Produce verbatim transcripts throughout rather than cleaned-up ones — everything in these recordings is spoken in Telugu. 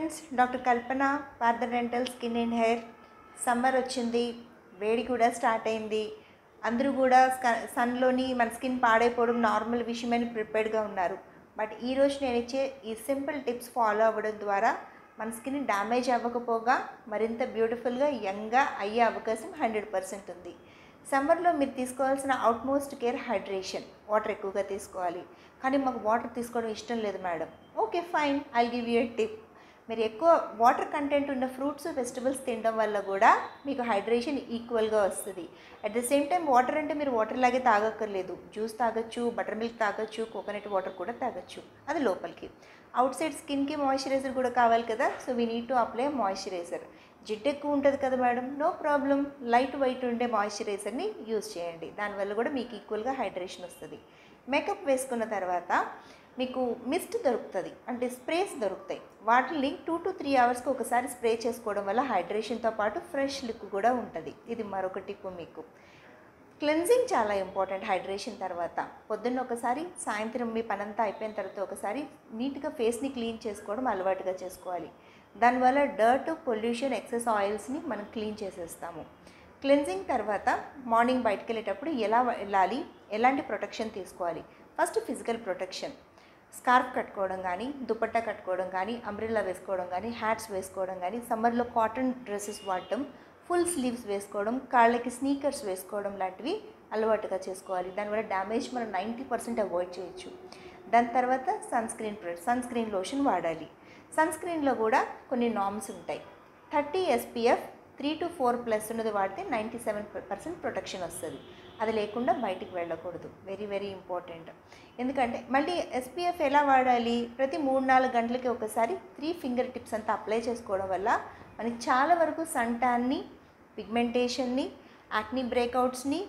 Friends, doctor Kalpana, Partha dental skin and hair. Summer వచ్చింది, వేడి కూడా స్టార్ట్ అయింది. అందరూ కూడా సన్లోని మన స్కిన్ పాడైపోవడం నార్మల్ విషయమని ప్రిపేర్డ్గా ఉన్నారు. బట్ ఈరోజు నేను ఇచ్చే ఈ సింపుల్ టిప్స్ ఫాలో అవ్వడం ద్వారా మన స్కిన్ డ్యామేజ్ అవ్వకపోగా మరింత బ్యూటిఫుల్గా యంగ్గా అయ్యే అవకాశం హండ్రెడ్ పర్సెంట్ ఉంది. సమ్మర్లో మీరు తీసుకోవాల్సిన అవుట్మోస్ట్ కేర్ హైడ్రేషన్. వాటర్ ఎక్కువగా తీసుకోవాలి. కానీ మాకు వాటర్ తీసుకోవడం ఇష్టం లేదు madam. Okay fine, I'll give you a tip. మీరు ఎక్కువ వాటర్ కంటెంట్ ఉన్న ఫ్రూట్స్ వెజిటబుల్స్ తినడం వల్ల కూడా మీకు హైడ్రేషన్ ఈక్వల్గా వస్తుంది. At the same time water అంటే మీరు వాటర్ లాగే తాగక్కర్లేదు. జ్యూస్ తాగొచ్చు, బటర్ మిల్క్ తాగొచ్చు, కోకోనట్ వాటర్ కూడా తాగొచ్చు. అది లోపలికి. అవుట్ సైడ్ స్కిన్కి మాయిశ్చరైజర్ కూడా కావాలి కదా, so we need to apply moisturiser. జిడ్డు ఎక్కువ ఉంటుంది కదా madam, no problem, light weight ఉండే మాయిశ్చరైజర్ని యూజ్ చేయండి. దానివల్ల కూడా మీకు ఈక్వల్గా హైడ్రేషన్ వస్తుంది. మేకప్ వేసుకున్న తర్వాత మీకు మిస్ట్ దొరుకుతుంది, అంటే స్ప్రేస్ దొరుకుతాయి. వాటిని టూ టు త్రీ అవర్స్కి ఒకసారి స్ప్రే చేసుకోవడం వల్ల హైడ్రేషన్తో పాటు ఫ్రెష్ లుక్ కూడా ఉంటుంది. ఇది మరొక టిప్ మీకు. క్లెన్జింగ్ చాలా ఇంపార్టెంట్ హైడ్రేషన్ తర్వాత. పొద్దున్న ఒకసారి, సాయంత్రం మీ పనంతా అయిపోయిన తర్వాత ఒకసారి నీట్గా ఫేస్ని క్లీన్ చేసుకోవడం అలవాటుగా చేసుకోవాలి. దానివల్ల డర్ట్, పొల్యూషన్, ఎక్సెస్ ఆయిల్స్ని మనం క్లీన్ చేసేస్తాము. క్లెన్జింగ్ తర్వాత మార్నింగ్ బయటకు వెళ్ళేటప్పుడు ఎలా వెళ్ళాలి, ఎలాంటి ప్రొటెక్షన్ తీసుకోవాలి? First physical protection. స్కార్ఫ్ కట్టుకోవడం కానీ, దుపట్టా కట్టుకోవడం కానీ, అంబ్రెల్లా వేసుకోవడం కానీ, హ్యాట్స్ వేసుకోవడం కానీ, సమ్మర్లో కాటన్ డ్రెస్సెస్ వాడటం, ఫుల్ స్లీవ్స్ వేసుకోవడం, కాళ్ళకి స్నీకర్స్ వేసుకోవడం లాంటివి అలవాటుగా చేసుకోవాలి. దానివల్ల డ్యామేజ్ మనం నైంటీ పర్సెంట్ అవాయిడ్ చేయొచ్చు. దాని తర్వాత sunscreen sunscreen lotion వాడాలి. సన్ స్క్రీన్లో కూడా కొన్ని నార్మ్స్ ఉంటాయి. Thirty SPF three to four plus ఉన్నది వాడితే నైంటీ సెవెన్ పర్సెంట్ ప్రొటెక్షన్ వస్తుంది. అది లేకుండా బయటికి వెళ్ళకూడదు. Very very important. ఎందుకంటే మళ్ళీ ఎస్పీఎఫ్ ఎలా వాడాలి? ప్రతి మూడు నాలుగు గంటలకి ఒకసారి త్రీ ఫింగర్ టిప్స్ అంతా అప్లై చేసుకోవడం వల్ల మనకి చాలా వరకు సన్ ట్యాన్ని, పిగ్మెంటేషన్ని, యాక్నీ బ్రేక్అవుట్స్ని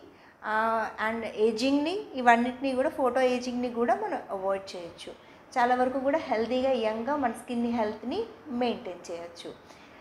అండ్ ఏజింగ్ని, ఇవన్నిటిని కూడా, ఫోటో ఏజింగ్ని కూడా మనం అవాయిడ్ చేయొచ్చు. చాలా వరకు కూడా హెల్తీగా, యంగ్గా మన స్కిన్ హెల్త్ని మెయింటైన్ చేయొచ్చు.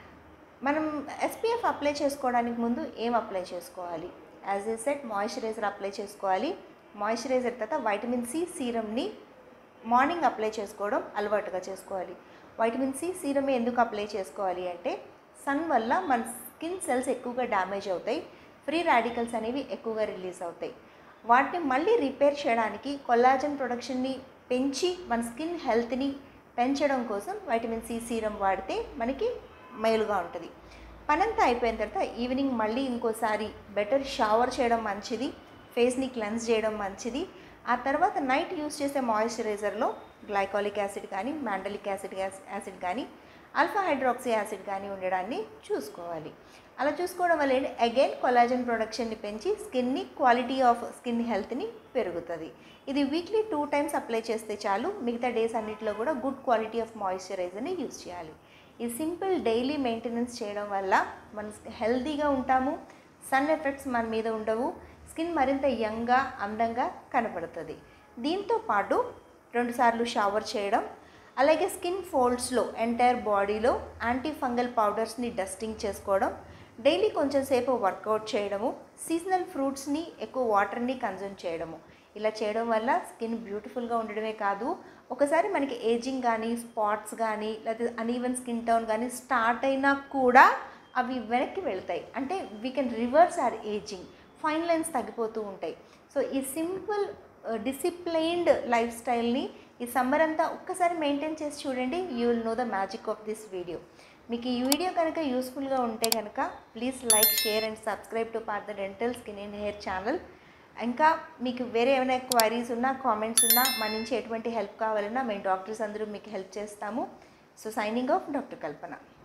మనం ఎస్పీఎఫ్ అప్లై చేసుకోవడానికి ముందు ఏం అప్లై చేసుకోవాలి? As a set moisturiser apply చేసుకోవాలి. మాయిశ్చరైజర్ తర్వాత వైటమిన్ సి సీరమ్ని మార్నింగ్ అప్లై చేసుకోవడం అలవాటుగా చేసుకోవాలి. వైటమిన్ సి సీరమ్ ఎందుకు అప్లై చేసుకోవాలి అంటే, సన్ వల్ల మన స్కిన్ సెల్స్ ఎక్కువగా డ్యామేజ్ అవుతాయి. ఫ్రీ రాడికల్స్ అనేవి ఎక్కువగా రిలీజ్ అవుతాయి. వాటిని మళ్ళీ రిపేర్ చేయడానికి, కొల్లాజన్ ప్రొడక్షన్ని పెంచి మన స్కిన్ హెల్త్ని పెంచడం కోసం వైటమిన్ సి సీరమ్ వాడితే మనకి మేలుగా ఉంటుంది. పనంతా అయిపోయిన తర్వాత ఈవినింగ్ మళ్ళీ ఇంకోసారి బెటర్ షవర్ చేయడం మంచిది. ఫేస్ని క్లెన్స్ చేయడం మంచిది. ఆ తర్వాత నైట్ యూస్ చేసే మాయిశ్చరైజర్లో గ్లైకాలిక్ యాసిడ్ కానీ, మాండలిక్ యాసిడ్ యాసిడ్ కానీ, ఆల్ఫా హైడ్రాక్సీ యాసిడ్ కానీ ఉండడాన్ని చూసుకోవాలి. అలా చూసుకోవడం వల్ల అగైన్ కొలాజన్ ప్రొడక్షన్ని పెంచి స్కిన్ని, క్వాలిటీ ఆఫ్ స్కిన్ హెల్త్ని పెరుగుతుంది. ఇది వీక్లీ టూ టైమ్స్ అప్లై చేస్తే చాలు. మిగతా డేస్ అన్నింటిలో కూడా గుడ్ క్వాలిటీ ఆఫ్ మాయిశ్చరైజర్ని యూజ్ చేయాలి. ఈ సింపుల్ డైలీ మెయింటెనెన్స్ చేయడం వల్ల మనం హెల్తీగా ఉంటాము. సన్ ఎఫెక్ట్స్ మన మీద ఉండవు. స్కిన్ మరింత యంగ్గా, అందంగా కనపడుతుంది. దీంతో పాటు రెండుసార్లు షవర్ చేయడం, అలాగే స్కిన్ ఫోల్డ్స్లో ఎంటైర్ బాడీలో యాంటీ ఫంగల్ పౌడర్స్ని డస్టింగ్ చేసుకోవడం, డైలీ కొంచెం సేపు వర్కౌట్ చేయడము, సీజనల్ ఫ్రూట్స్ని, ఎక్కువ వాటర్ని కన్జ్యూమ్ చేయడము. ఇలా చేయడం వల్ల స్కిన్ బ్యూటిఫుల్గా ఉండడమే కాదు, ఒకసారి మనకి ఏజింగ్ కానీ, స్పాట్స్ కానీ, లేకపోతే అన్ఈవెన్ స్కిన్ టోన్ కానీ స్టార్ట్ అయినా కూడా అవి వెనక్కి వెళ్తాయి. అంటే we can reverse or ageing. Fine lines తగ్గిపోతూ ఉంటాయి. సో ఈ సింపుల్ డిసిప్లైన్డ్ లైఫ్ స్టైల్ని ఈ సమ్మర్ అంతా ఒక్కసారి మెయింటైన్ చేసి చూడండి. You will know the magic of this video. మీకు ఈ వీడియో కనుక యూస్ఫుల్గా ఉంటే కనుక please like, share and subscribe to Partha dental skin and hair channel. ఇంకా మీకు వేరే ఏమైనా క్వైరీస్ ఉన్నా, కామెంట్స్ ఉన్నా, మన నుంచి ఎటువంటి హెల్ప్ కావాలన్నా మేము డాక్టర్స్ అందరూ మీకు హెల్ప్ చేస్తాము. సో సైనింగ్ ఆఫ్, డాక్టర్ కల్పన.